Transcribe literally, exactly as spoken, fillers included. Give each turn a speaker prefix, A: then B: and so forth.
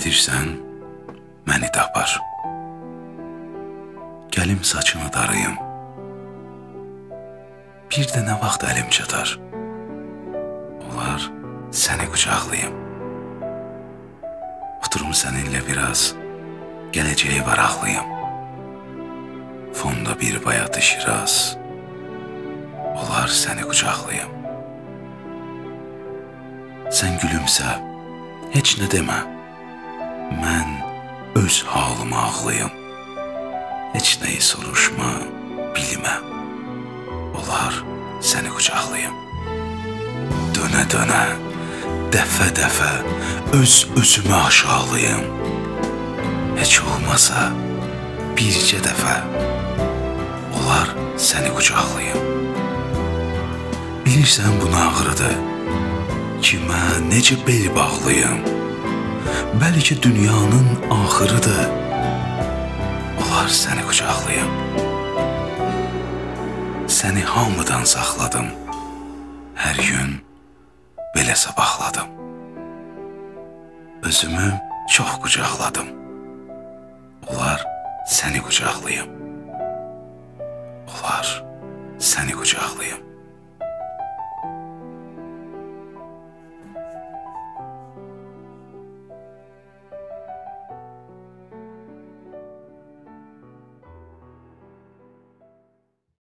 A: gedirsən, məni tapar. Gəlim saçını darıyım, bir də nə vaxt əlim çatar. Olar, səni qucaqlayım. Oturum səninlə biraz, gələcəyi varaqlayım. Fonda bir bayatı şiraz, olar səni qucaqlayım. Sən gülümsə, heç nə demə, mən öz halıma ağlayım. Heç nəyi soruşma, bilmə, olar səni qucaqlayım. Dönə-dönə, dəfə-dəfə öz özümü aşağılayım. Heç olmasa bircə dəfə, olar səni qucaqlayım. Bilirsən bu nağrıdır, kimə necə bel bağlayım. Bəlkə dünyanın axırıdır, olar səni qucaqlayım. Səni hamıdan saxladım, hər gün belə sabahladım. Özümü çox qucaqladım, olar səni qucaqlayım. Olar səni qucaqlayım.